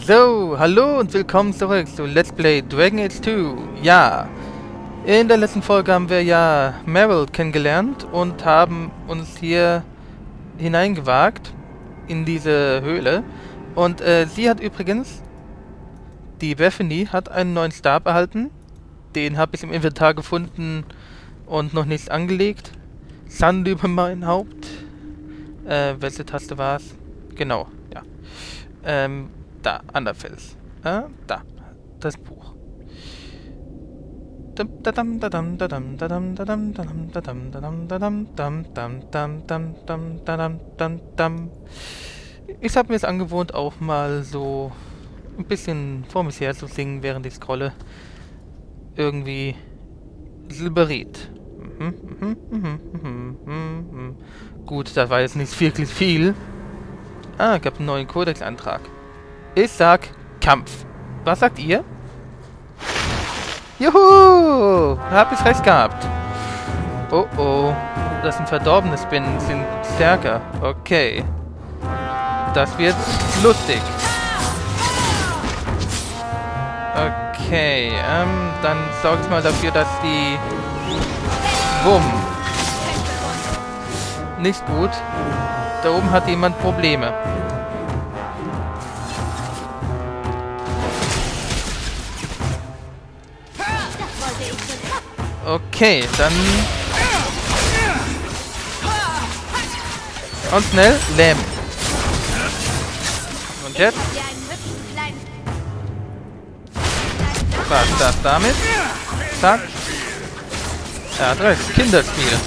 So, hallo und willkommen zurück zu Let's Play Dragon Age 2. Ja, in der letzten Folge haben wir ja Meryl kennengelernt und haben uns hier hineingewagt in diese Höhle. Und sie hat übrigens, die Bethany, hat einen neuen Stab erhalten. Den habe ich im Inventar gefunden und noch nicht angelegt. Sand über mein Haupt. Welche Taste war es? Genau, ja. Da, Anderfels. Da, das Buch. Ich habe mir es angewohnt, auch mal so ein bisschen vor mich her zu singen, während ich scrolle. Irgendwie Silberit. Gut, das war jetzt nicht wirklich viel. Ah, ich habe einen neuen Kodex-Antrag. Ich sag Kampf. Was sagt ihr? Juhu! Hab ich recht gehabt. Oh oh. Das sind verdorbene Spinnen, sind stärker. Okay. Das wird lustig. Okay, dann sorge ich mal dafür, dass die... Bumm. Nicht gut. Da oben hat jemand Probleme. Okay, dann... Und schnell, lähmen. Und jetzt? Was das damit? Zack. Ja, das ist Kinderspiel.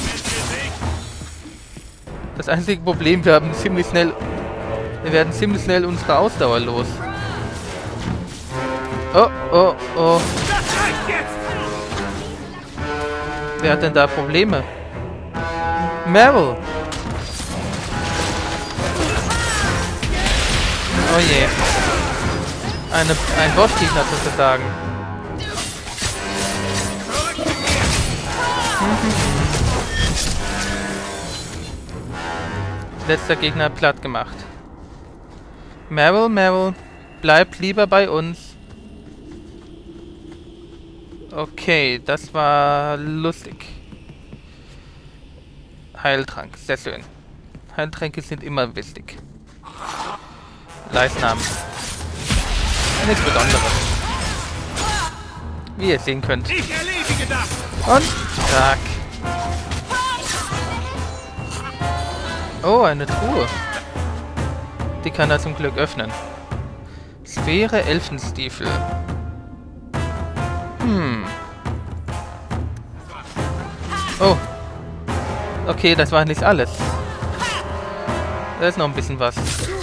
Das einzige Problem, wir werden ziemlich schnell unsere Ausdauer los. Oh, oh, oh. Wer hat denn da Probleme? Meryl! Oh je. Ein Bossgegner sozusagen. Letzter Gegner platt gemacht. Meryl, bleibt lieber bei uns. Okay, das war lustig. Heiltrank, sehr schön. Heiltränke sind immer wichtig. Leichnam. Nichts Besonderes. Wie ihr sehen könnt. Und zack. Oh, eine Truhe. Die kann er zum Glück öffnen. Sphäre Elfenstiefel. Oh. Okay, das war nicht alles. Da ist noch ein bisschen was.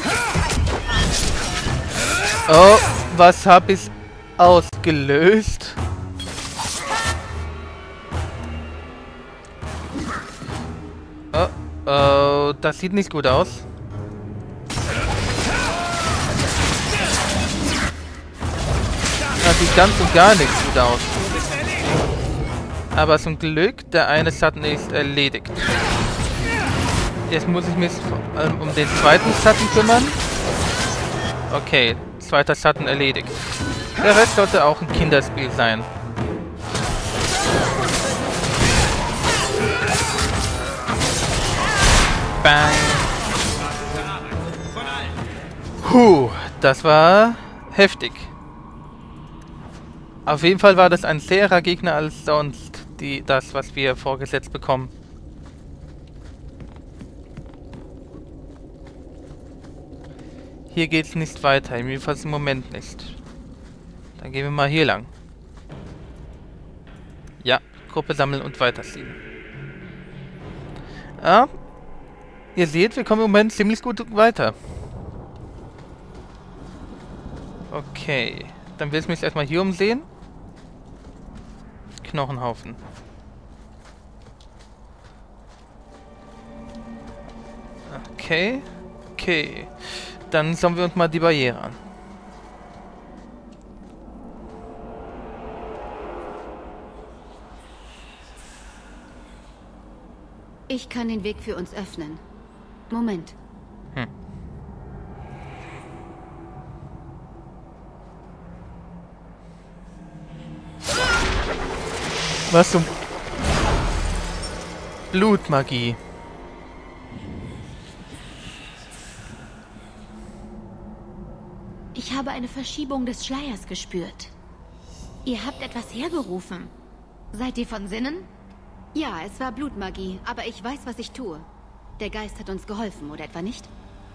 Oh, was hab ich ausgelöst? Oh, oh, das sieht nicht gut aus. Das sieht ganz und gar nicht gut aus. Aber zum Glück, der eine Schatten ist erledigt. Jetzt muss ich mich vor allem um den zweiten Schatten kümmern. Okay, zweiter Schatten erledigt. Der Rest sollte auch ein Kinderspiel sein. Bang. Das war heftig. Auf jeden Fall war das ein schwerer Gegner als sonst, das, was wir vorgesetzt bekommen. Hier geht's nicht weiter, jedenfalls im Moment nicht. Dann gehen wir mal hier lang. Ja, Gruppe sammeln und weiterziehen. Ja, ihr seht, wir kommen im Moment ziemlich gut weiter. Okay, dann will ich mich erstmal hier umsehen. Knochenhaufen. Okay. Dann schauen wir uns mal die Barriere an. Ich kann den Weg für uns öffnen. Moment. Was zum... Blutmagie. Ich habe eine Verschiebung des Schleiers gespürt. Ihr habt etwas hergerufen. Seid ihr von Sinnen? Ja, es war Blutmagie, aber ich weiß, was ich tue. Der Geist hat uns geholfen, oder etwa nicht?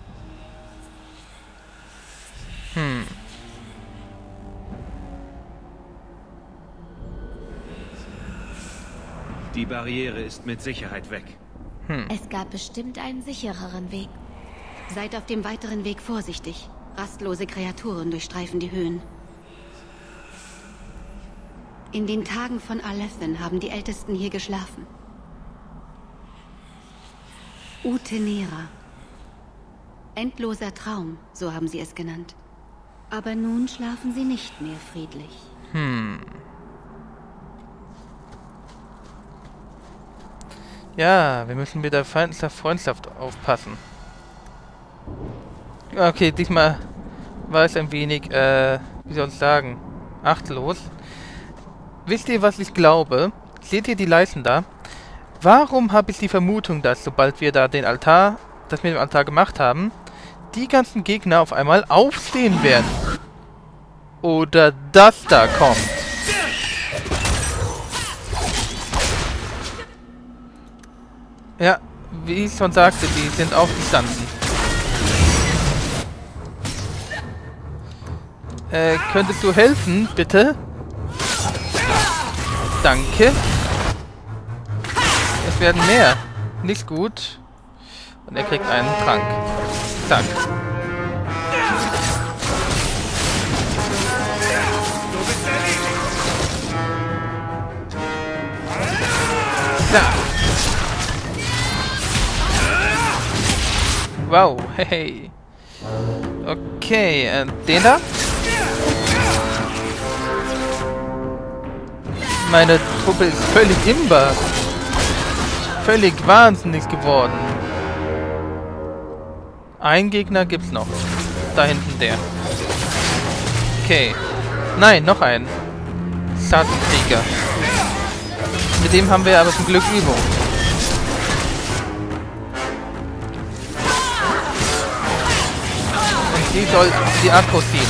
Die Barriere ist mit Sicherheit weg. Es gab bestimmt einen sichereren Weg. Seid auf dem weiteren Weg vorsichtig. Rastlose Kreaturen durchstreifen die Höhen. In den Tagen von Alephen haben die Ältesten hier geschlafen. Utenera. Endloser Traum, so haben sie es genannt. Aber nun schlafen sie nicht mehr friedlich. Ja, wir müssen mit der feindlicher Freundschaft aufpassen. Okay, diesmal war es ein wenig, wie soll ich sagen, achtlos. Wisst ihr, was ich glaube? Seht ihr die Leisten da? Warum habe ich die Vermutung, dass sobald wir da den Altar, das mit dem Altar gemacht haben, die ganzen Gegner auf einmal aufstehen werden? Oder das da kommt? Ja, wie ich schon sagte, die sind aufgestanden. Könntest du helfen, bitte? Danke. Es werden mehr. Nicht gut. Und er kriegt einen Trank. Zack. Ja. Wow, hey. Okay, den da? Meine Truppe ist völlig imber. Völlig wahnsinnig geworden. Ein Gegner gibt's noch. Da hinten der. Okay. Nein, noch ein. Schattenkrieger. Mit dem haben wir aber zum Glück Übung. Und die soll die Akku ziehen.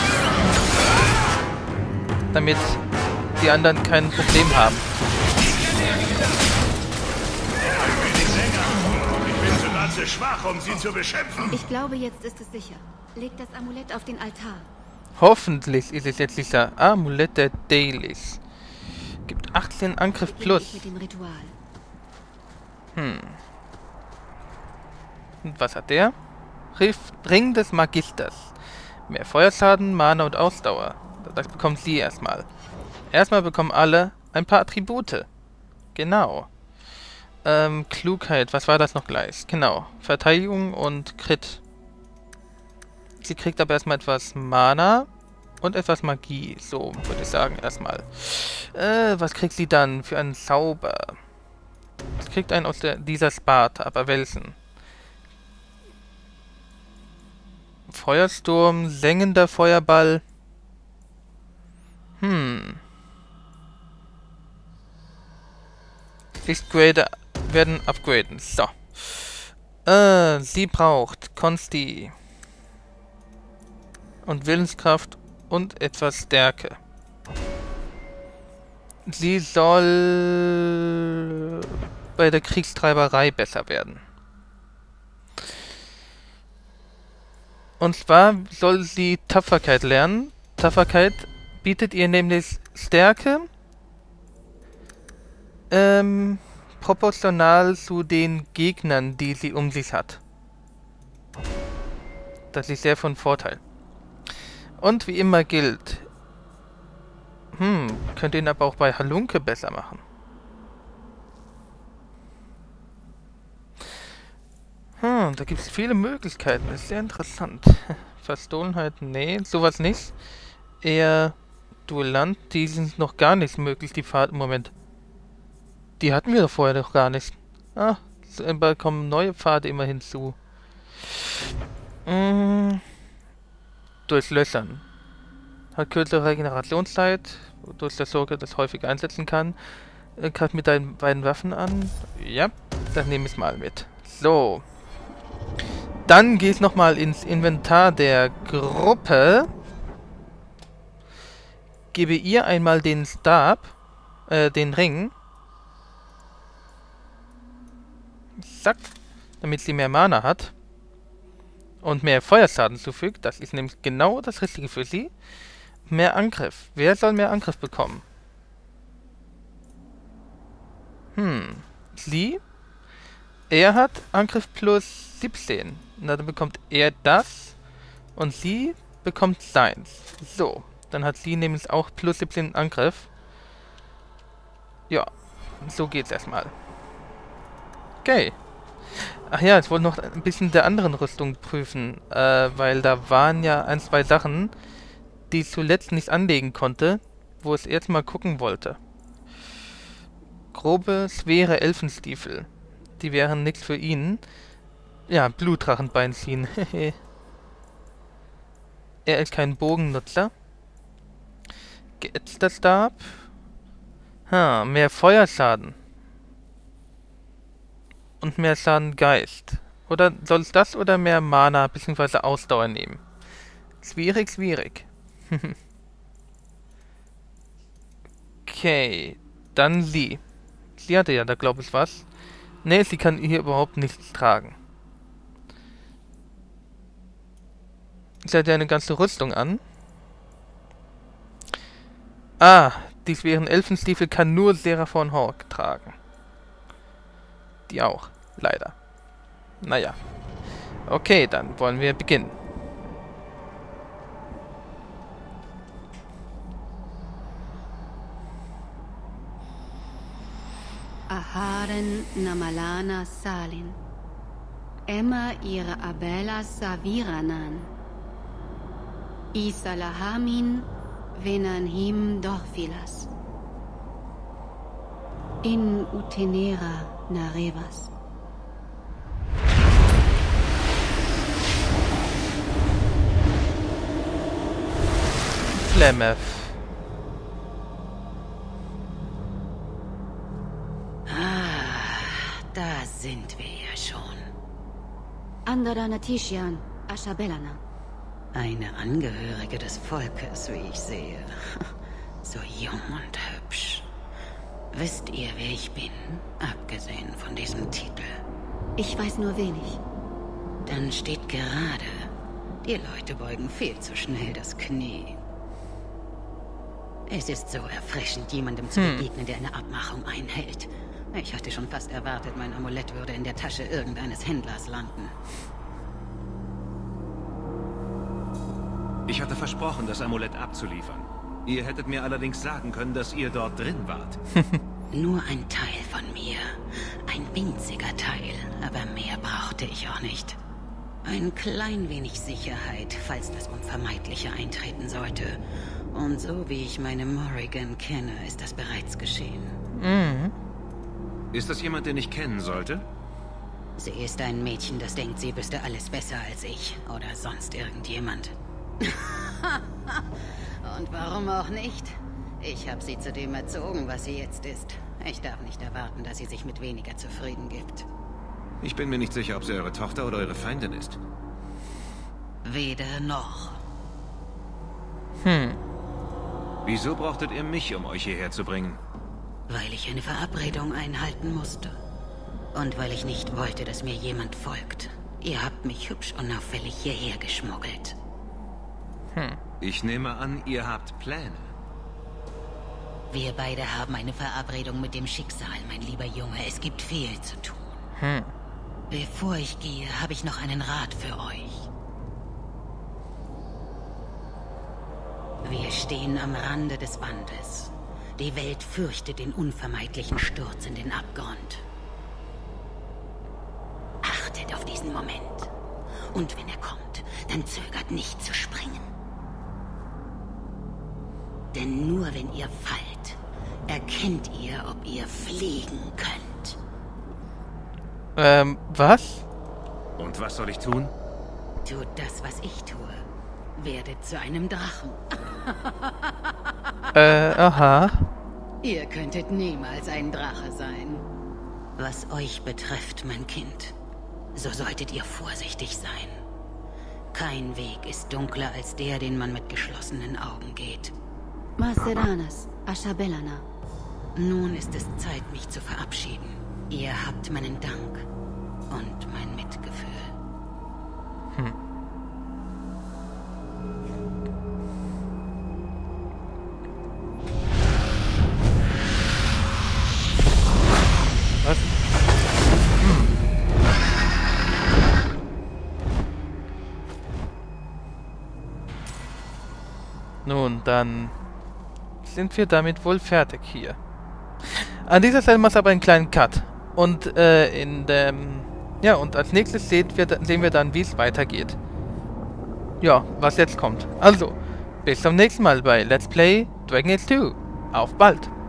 Damit die anderen kein Problem haben. Ich bin zu Lanze schwach, um sie zu beschöpfen. Ich glaube, jetzt ist es sicher. Legt das Amulett auf den Altar. Hoffentlich ist es jetzt dieser Amulett der Dailies. Gibt 18 Angriff plus. Mit dem Ritual. Und was hat der? Ring des Magisters. Mehr Feuerschaden, Mana und Ausdauer. Das bekommt sie erstmal. Erstmal bekommen alle ein paar Attribute. Genau. Klugheit, was war das noch gleich? Genau. Verteidigung und Crit. Sie kriegt aber erstmal etwas Mana und etwas Magie. So, würde ich sagen, erstmal. Was kriegt sie dann für einen Zauber? Sie kriegt einen aus dieser Sparte, aber welchen? Feuersturm, sengender Feuerball. Werden upgraden. So. Sie braucht Konsti. Und Willenskraft und etwas Stärke. Sie soll bei der Kriegstreiberei besser werden. Und zwar soll sie Tapferkeit lernen. Tapferkeit bietet ihr nämlich Stärke proportional zu den Gegnern, die sie um sich hat. Das ist sehr von Vorteil. Und wie immer gilt, könnt ihr ihn aber auch bei Halunke besser machen. Da gibt es viele Möglichkeiten, das ist sehr interessant. Verstohlenheit, nee, sowas nicht. Eher Duellant, die sind noch gar nicht möglich, die Fahrt im Moment. Die hatten wir doch vorher noch gar nicht. Ah, da kommen neue Pfade immer hinzu. Durchlöchern. Hat kürzere Regenerationszeit, wodurch der Sorge das häufig einsetzen kann. Greif mit deinen beiden Waffen an. Ja, dann nehme ich es mal mit. So. Dann gehst nochmal ins Inventar der Gruppe. Gebe ihr einmal den Stab, den Ring. Zack. Damit sie mehr Mana hat. Und mehr Feuerschaden zufügt. Das ist nämlich genau das Richtige für sie. Mehr Angriff. Wer soll mehr Angriff bekommen? Sie? Er hat Angriff plus 17. Na, dann bekommt er das. Und sie bekommt seins. So. Dann hat sie nämlich auch plus 17 Angriff. Ja. So geht's erstmal. Okay. Ach ja, ich wollte noch ein bisschen der anderen Rüstung prüfen. Weil da waren ja ein, zwei Sachen, die ich zuletzt nicht anlegen konnte, wo ich erst mal gucken wollte. Grobe, schwere Elfenstiefel. Die wären nichts für ihn. Ja, Blutdrachenbein ziehen. Er ist kein Bogennutzer. Geätzter Stab. Mehr Feuerschaden. Und mehr Schaden Geist. Oder soll es das oder mehr Mana bzw. Ausdauer nehmen? Schwierig, schwierig. Okay, dann sie. Sie hatte ja da, glaube ich, was. Ne, sie kann hier überhaupt nichts tragen. Sie hat ja eine ganze Rüstung an. Ah, die schweren Elfenstiefel kann nur Seraphon Hawk tragen. Die auch, leider. Naja. Okay, dann wollen wir beginnen. Aharen Namalana Salin. Emma ihre Abela Saviranan. Isalahamin Venanhim Dorfilas. In Utenera Narevas. Flemeth. Da sind wir ja schon. Andara Natishian, Ashabellana. Eine Angehörige des Volkes, wie ich sehe. So jung und hübsch. Wisst ihr, wer ich bin? Abgesehen von diesem Titel. Ich weiß nur wenig. Dann steht gerade. Die Leute beugen viel zu schnell das Knie. Es ist so erfrischend, jemandem zu begegnen, der eine Abmachung einhält. Ich hatte schon fast erwartet, mein Amulett würde in der Tasche irgendeines Händlers landen. Ich hatte versprochen, das Amulett abzuliefern. Ihr hättet mir allerdings sagen können, dass ihr dort drin wart. Nur ein Teil von mir. Ein winziger Teil, aber mehr brauchte ich auch nicht. Ein klein wenig Sicherheit, falls das Unvermeidliche eintreten sollte. Und so wie ich meine Morrigan kenne, ist das bereits geschehen. Ist das jemand, den ich kennen sollte? Sie ist ein Mädchen, das denkt, sie wüsste alles besser als ich oder sonst irgendjemand. Und warum auch nicht? Ich habe sie zu dem erzogen, was sie jetzt ist. Ich darf nicht erwarten, dass sie sich mit weniger zufrieden gibt. Ich bin mir nicht sicher, ob sie eure Tochter oder eure Feindin ist. Weder noch. Wieso brauchtet ihr mich, um euch hierher zu bringen? Weil ich eine Verabredung einhalten musste. Und weil ich nicht wollte, dass mir jemand folgt. Ihr habt mich hübsch unauffällig hierher geschmuggelt. Ich nehme an, ihr habt Pläne. Wir beide haben eine Verabredung mit dem Schicksal, mein lieber Junge. Es gibt viel zu tun. Bevor ich gehe, habe ich noch einen Rat für euch. Wir stehen am Rande des Wandes. Die Welt fürchtet den unvermeidlichen Sturz in den Abgrund. Achtet auf diesen Moment. Und wenn er kommt, dann zögert nicht zu springen. Denn nur wenn ihr fallt, erkennt ihr, ob ihr fliegen könnt. Was? Und was soll ich tun? Tut das, was ich tue. Werdet zu einem Drachen. Aha. Ihr könntet niemals ein Drache sein. Was euch betrifft, mein Kind, so solltet ihr vorsichtig sein. Kein Weg ist dunkler als der, den man mit geschlossenen Augen geht. Maseranas, Ashabellana. Nun ist es Zeit, mich zu verabschieden. Ihr habt meinen Dank und mein Mitgefühl. Was? Nun, dann sind wir damit wohl fertig hier. An dieser Stelle macht es aber einen kleinen Cut. Und und als nächstes sehen wir dann, wie es weitergeht. Ja, was jetzt kommt. Also, bis zum nächsten Mal bei Let's Play Dragon Age 2. Auf bald!